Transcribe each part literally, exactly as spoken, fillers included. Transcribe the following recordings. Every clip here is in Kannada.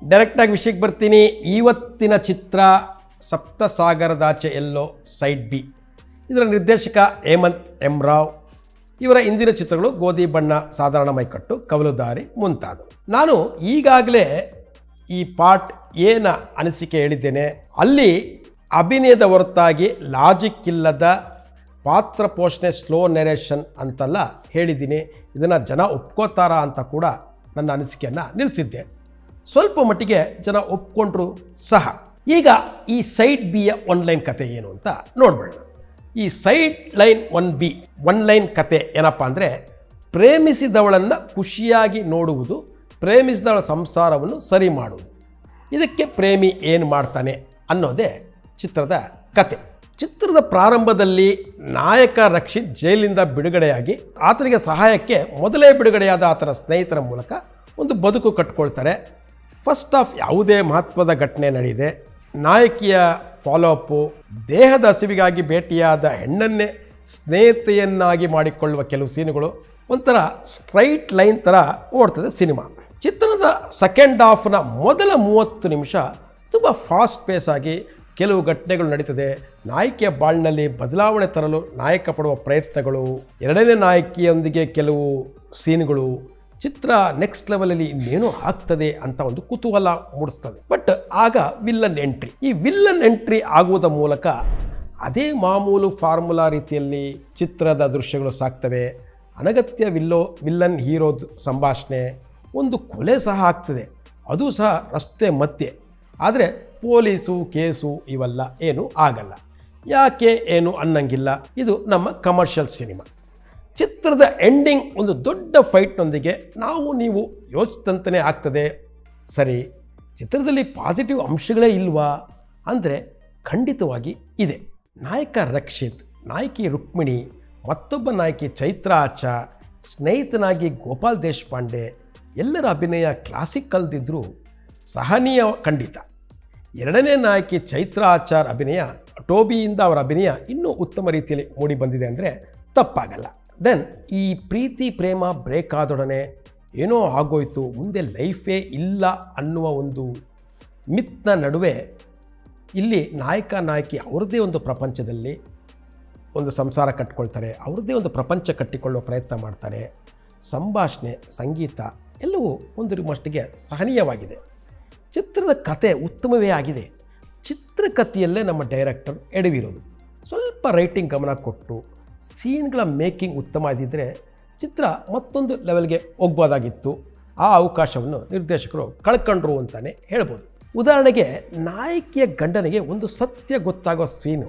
ಡೈರೆಕ್ಟಾಗಿ ವಿಷಯಕ್ಕೆ ಬರ್ತೀನಿ. ಇವತ್ತಿನ ಚಿತ್ರ ಸಪ್ತಸಾಗರದಾಚೆ ಎಲ್ಲೋ ಸೈಡ್ ಬಿ. ಇದರ ನಿರ್ದೇಶಕ ಹೇಮಂತ್ ಎಂ ರಾವ್. ಇವರ ಇಂದಿನ ಚಿತ್ರಗಳು ಗೋಧಿ ಬಣ್ಣ, ಸಾಧಾರಣ ಮೈಕಟ್ಟು, ಕವಲುದಾರಿ ಮುಂತಾದವು. ನಾನು ಈಗಾಗಲೇ ಈ ಪಾರ್ಟ್ ಏನ ಅನಿಸಿಕೆ ಹೇಳಿದ್ದೇನೆ. ಅಲ್ಲಿ ಅಭಿನಯದ ಹೊರತಾಗಿ ಲಾಜಿಕ್ ಇಲ್ಲದ ಪಾತ್ರ ಪೋಷಣೆ, ಸ್ಲೋ ನೆರೇಷನ್ ಅಂತೆಲ್ಲ ಹೇಳಿದ್ದೀನಿ. ಇದನ್ನು ಜನ ಒಪ್ಕೋತಾರ ಅಂತ ಕೂಡ ನನ್ನ ಅನಿಸಿಕೆಯನ್ನು ನಿಲ್ಲಿಸಿದ್ದೆ. ಸ್ವಲ್ಪ ಮಟ್ಟಿಗೆ ಜನ ಒಪ್ಕೊಂಡ್ರು ಸಹ. ಈಗ ಈ ಸೈಡ್ ಬಿಯ ಒನ್ ಲೈನ್ ಕತೆ ಏನು ಅಂತ ನೋಡ್ಬೇಡ. ಈ side line one B one line ಕತೆ ಏನಪ್ಪ ಅಂದರೆ, ಪ್ರೇಮಿಸಿದವಳನ್ನು ಖುಷಿಯಾಗಿ ನೋಡುವುದು, ಪ್ರೇಮಿಸಿದವಳ ಸಂಸಾರವನ್ನು ಸರಿ ಮಾಡುವುದು. ಇದಕ್ಕೆ ಪ್ರೇಮಿ ಏನು ಮಾಡ್ತಾನೆ ಅನ್ನೋದೇ ಚಿತ್ರದ ಕತೆ. ಚಿತ್ರದ ಪ್ರಾರಂಭದಲ್ಲಿ ನಾಯಕ ರಕ್ಷಿತ್ ಜೈಲಿಂದ ಬಿಡುಗಡೆಯಾಗಿ ಆತನಿಗೆ ಸಹಾಯಕ್ಕೆ ಮೊದಲೇ ಬಿಡುಗಡೆಯಾದ ಆತನ ಸ್ನೇಹಿತರ ಮೂಲಕ ಒಂದು ಬದುಕು ಕಟ್ಕೊಳ್ತಾರೆ. ಫಸ್ಟ್ ಆಫ್ ಯಾವುದೇ ಮಹತ್ವದ ಘಟನೆ ನಡೆದಿದೆ. ನಾಯಕಿಯ ಫಾಲೋ ಅಪ್ಪು, ದೇಹದ ಹಸಿವಿಗಾಗಿ ಭೇಟಿಯಾದ ಹೆಣ್ಣನ್ನೇ ಸ್ನೇಹಿತೆಯನ್ನಾಗಿ ಮಾಡಿಕೊಳ್ಳುವ ಕೆಲವು ಸೀನುಗಳು, ಒಂಥರ ಸ್ಟ್ರೈಟ್ ಲೈನ್ ಥರ ಓಡ್ತದೆ ಸಿನಿಮಾ. ಚಿತ್ರದ ಸೆಕೆಂಡ್ ಹಾಫ್ನ ಮೊದಲ ಮೂವತ್ತು ನಿಮಿಷ ತುಂಬ ಫಾಸ್ಟ್ ಪೇಸ್ ಆಗಿ ಕೆಲವು ಘಟನೆಗಳು ನಡೀತದೆ. ನಾಯಕಿಯ ಬಾಳ್ನಲ್ಲಿ ಬದಲಾವಣೆ ತರಲು ನಾಯಕ ಪಡುವ ಪ್ರಯತ್ನಗಳು, ಎರಡನೇ ನಾಯಕಿಯೊಂದಿಗೆ ಕೆಲವು ಸೀನ್ಗಳು, ಚಿತ್ರ ನೆಕ್ಸ್ಟ್ ಲೆವೆಲಲ್ಲಿ ಇನ್ನೇನು ಆಗ್ತದೆ ಅಂತ ಒಂದು ಕುತೂಹಲ ಮೂಡಿಸ್ತದೆ. ಬಟ್ ಆಗ ವಿಲ್ಲನ್ ಎಂಟ್ರಿ. ಈ ವಿಲ್ಲನ್ ಎಂಟ್ರಿ ಆಗುವುದರ ಮೂಲಕ ಅದೇ ಮಾಮೂಲು ಫಾರ್ಮುಲಾ ರೀತಿಯಲ್ಲಿ ಚಿತ್ರದ ದೃಶ್ಯಗಳು ಸಾಕ್ತವೆ. ಅನಗತ್ಯ ವಿಲ್ಲೋ ವಿಲ್ಲನ್ ಹೀರೋದು ಸಂಭಾಷಣೆ, ಒಂದು ಕೊಲೆ ಸಹ ಆಗ್ತದೆ, ಅದು ಸಹ ರಸ್ತೆ ಮಧ್ಯೆ. ಆದರೆ ಪೊಲೀಸು ಕೇಸು ಇವೆಲ್ಲ ಏನು ಆಗಲ್ಲ. ಯಾಕೆ ಏನು ಅನ್ನಂಗಿಲ್ಲ. ಇದು ನಮ್ಮ ಕಮರ್ಷಿಯಲ್ ಸಿನಿಮಾ. ಚಿತ್ರದ ಎಂಡಿಂಗ್ ಒಂದು ದೊಡ್ಡ ಫೈಟ್ನೊಂದಿಗೆ ನಾವು ನೀವು ಯೋಚಿಸಿದಂತೆಯೇ ಆಗ್ತದೆ. ಸರಿ, ಚಿತ್ರದಲ್ಲಿ ಪಾಸಿಟಿವ್ ಅಂಶಗಳೇ ಇಲ್ವಾ ಅಂದರೆ ಖಂಡಿತವಾಗಿ ಇದೆ. ನಾಯಕ ರಕ್ಷಿತ್, ನಾಯಕಿ ರುಕ್ಮಿಣಿ, ಮತ್ತೊಬ್ಬ ನಾಯಕಿ ಚೈತ್ರ ಆಚಾರ್, ಸ್ನೇಹಿತನಾಗಿ ಗೋಪಾಲ್ ದೇಶಪಾಂಡೆ, ಎಲ್ಲರ ಅಭಿನಯ ಕ್ಲಾಸಿಕ್ ಕಲ್ದಿದ್ರೂ ಸಹನೀಯ ಖಂಡಿತ. ಎರಡನೇ ನಾಯಕಿ ಚೈತ್ರ ಆಚಾರ್ ಅಭಿನಯ, ಟೋಬಿಯಿಂದ ಅವರ ಅಭಿನಯ ಇನ್ನೂ ಉತ್ತಮ ರೀತಿಯಲ್ಲಿ ಮೂಡಿ ಬಂದಿದೆ ಅಂದರೆ ತಪ್ಪಾಗಲ್ಲ. ದೆನ್ ಈ ಪ್ರೀತಿ ಪ್ರೇಮ ಬ್ರೇಕ್ ಆದೊಡನೆ ಏನೋ ಆಗೋಯ್ತು, ಮುಂದೆ ಲೈಫೇ ಇಲ್ಲ ಅನ್ನುವ ಒಂದು ಮಿತ್ನ ನಡುವೆ ಇಲ್ಲಿ ನಾಯಕ ನಾಯಕಿ ಅವ್ರದ್ದೇ ಒಂದು ಪ್ರಪಂಚದಲ್ಲಿ ಒಂದು ಸಂಸಾರ ಕಟ್ಟಿಕೊಳ್ತಾರೆ, ಅವ್ರದ್ದೇ ಒಂದು ಪ್ರಪಂಚ ಕಟ್ಟಿಕೊಳ್ಳುವ ಪ್ರಯತ್ನ ಮಾಡ್ತಾರೆ. ಸಂಭಾಷಣೆ, ಸಂಗೀತ ಎಲ್ಲವೂ ಒಂದು ಮಟ್ಟಿಗೆ ಸಹನೀಯವಾಗಿದೆ. ಚಿತ್ರದ ಕತೆ ಉತ್ತಮವೇ ಆಗಿದೆ. ಚಿತ್ರಕಥೆಯಲ್ಲೇ ನಮ್ಮ ಡೈರೆಕ್ಟರ್ ಎಡವಿರೋದು. ಸ್ವಲ್ಪ ರೈಟಿಂಗ್ ಗಮನ ಕೊಟ್ಟು ಸೀನ್ಗಳ ಮೇಕಿಂಗ್ ಉತ್ತಮ ಇದ್ದಿದ್ದರೆ ಚಿತ್ರ ಮತ್ತೊಂದು ಲೆವೆಲ್ಗೆ ಹೋಗ್ಬೋದಾಗಿತ್ತು. ಆ ಅವಕಾಶವನ್ನು ನಿರ್ದೇಶಕರು ಕಳ್ಕೊಂಡ್ರು ಅಂತಲೇ ಹೇಳ್ಬೋದು. ಉದಾಹರಣೆಗೆ, ನಾಯಕಿಯ ಗಂಡನಿಗೆ ಒಂದು ಸತ್ಯ ಗೊತ್ತಾಗೋ ಸೀನು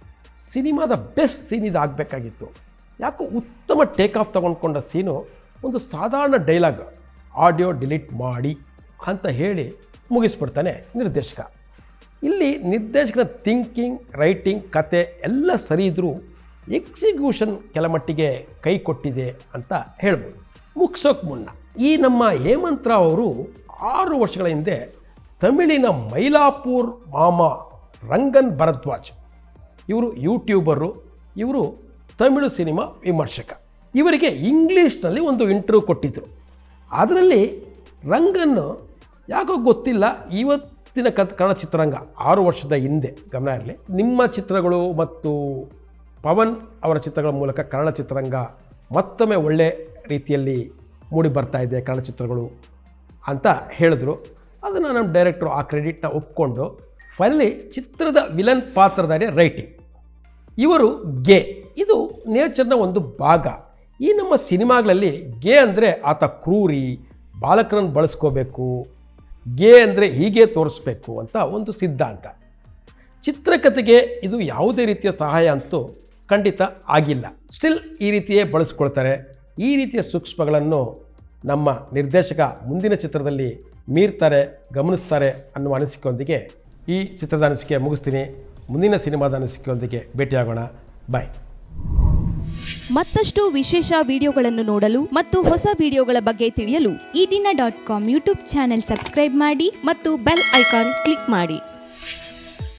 ಸಿನಿಮಾದ ಬೆಸ್ಟ್ ಸೀನ್ ಇದು ಆಗಬೇಕಾಗಿತ್ತು. ಯಾಕೋ ಉತ್ತಮ ಟೇಕ್ ಆಫ್ ತಗೊಂಡ್ಕೊಂಡ ಸೀನು ಒಂದು ಸಾಧಾರಣ ಡೈಲಾಗ್, ಆಡಿಯೋ ಡಿಲೀಟ್ ಮಾಡಿ ಅಂತ ಹೇಳಿ ಮುಗಿಸ್ಬಿಡ್ತಾನೆ ನಿರ್ದೇಶಕ. ಇಲ್ಲಿ ನಿರ್ದೇಶಕನ ಥಿಂಕಿಂಗ್, ರೈಟಿಂಗ್, ಕತೆ ಎಲ್ಲ ಸರಿ ಇದ್ದರೂ ಎಕ್ಸಿಕ್ಯೂಷನ್ ಕೆಲಮಟ್ಟಿಗೆ ಕೈ ಕೊಟ್ಟಿದೆ ಅಂತ ಹೇಳ್ಬೋದು. ಮುಗಿಸೋಕೆ ಮುನ್ನ ಈ ನಮ್ಮ ಹೇಮಂತ್ ರಾವ್ ಅವರು ಆರು ವರ್ಷಗಳ ಹಿಂದೆ ತಮಿಳಿನ ಮೈಲಾಪುರ್ ಮಾಮ ರಂಗನ್ ಭರದ್ವಾಜ್, ಇವರು ಯೂಟ್ಯೂಬರು, ಇವರು ತಮಿಳು ಸಿನಿಮಾ ವಿಮರ್ಶಕ. ಇವರಿಗೆ ಇಂಗ್ಲೀಷ್ನಲ್ಲಿ ಒಂದು ಇಂಟರ್ವ್ಯೂ ಕೊಟ್ಟಿದ್ದರು. ಅದರಲ್ಲಿ ರಂಗನ್ ಯಾಕೋ ಗೊತ್ತಿಲ್ಲ, ಇವತ್ತಿನ ಕ ಕನ್ನಡ ಚಿತ್ರರಂಗ ಆರು ವರ್ಷದ ಹಿಂದೆ ಗಮನ ಇರಲಿ, ನಿಮ್ಮ ಚಿತ್ರಗಳು ಮತ್ತು ಪವನ್ ಅವರ ಚಿತ್ರಗಳ ಮೂಲಕ ಕನ್ನಡ ಚಿತ್ರರಂಗ ಮತ್ತೊಮ್ಮೆ ಒಳ್ಳೆ ರೀತಿಯಲ್ಲಿ ಮೂಡಿ ಬರ್ತಾ ಇದೆ ಕನ್ನಡ ಚಿತ್ರಗಳು ಅಂತ ಹೇಳಿದ್ರು. ಅದನ್ನು ನಮ್ಮ ಡೈರೆಕ್ಟ್ರು ಆ ಕ್ರೆಡಿಟ್ನ ಒಪ್ಕೊಂಡು ಫೈನಲಿ ಚಿತ್ರದ ವಿಲನ್ ಪಾತ್ರಧಾರಿ ರೈಟಿಂಗ್. ಇವರು ಗೆ, ಇದು ನೇಚರ್ನ ಒಂದು ಭಾಗ. ಈ ನಮ್ಮ ಸಿನಿಮಾಗಳಲ್ಲಿ ಗೆ ಅಂದರೆ ಆತ ಕ್ರೂರಿ, ಬಾಲಕರನ್ನು ಬಳಸ್ಕೋಬೇಕು, ಗೆ ಅಂದರೆ ಹೀಗೆ ತೋರಿಸ್ಬೇಕು ಅಂತ ಒಂದು ಸಿದ್ಧಾಂತ. ಚಿತ್ರಕಥೆಗೆ ಇದು ಯಾವುದೇ ರೀತಿಯ ಸಹಾಯ ಅಂತೂ ಖಂಡಿತ ಆಗಿಲ್ಲ. ಸ್ಟಿಲ್ ಈ ರೀತಿಯೇ ಬಳಸ್ಕೊಳ್ತಾರೆ. ಈ ರೀತಿಯ ಸೂಕ್ಷ್ಮಗಳನ್ನು ನಮ್ಮ ನಿರ್ದೇಶಕ ಮುಂದಿನ ಚಿತ್ರದಲ್ಲಿ ಮೀರ್ತಾರೆ, ಗಮನಿಸ್ತಾರೆ ಅನ್ನುವ ಅನಿಸಿಕೆಯೊಂದಿಗೆ ಈ ಚಿತ್ರದ ಅನಿಸಿಕೆ ಮುಗಿಸ್ತೀನಿ. ಮುಂದಿನ ಸಿನಿಮಾದ ಅನಿಸಿಕೆಯೊಂದಿಗೆ ಭೇಟಿಯಾಗೋಣ. ಬಾಯ್. ಮತ್ತಷ್ಟು ವಿಶೇಷ ವಿಡಿಯೋಗಳನ್ನು ನೋಡಲು ಮತ್ತು ಹೊಸ ವಿಡಿಯೋಗಳ ಬಗ್ಗೆ ತಿಳಿಯಲು Eedina dot com YouTube channel subscribe ಮಾಡಿ ಮತ್ತು ಬೆಲ್ ಐಕಾನ್ ಕ್ಲಿಕ್ ಮಾಡಿ.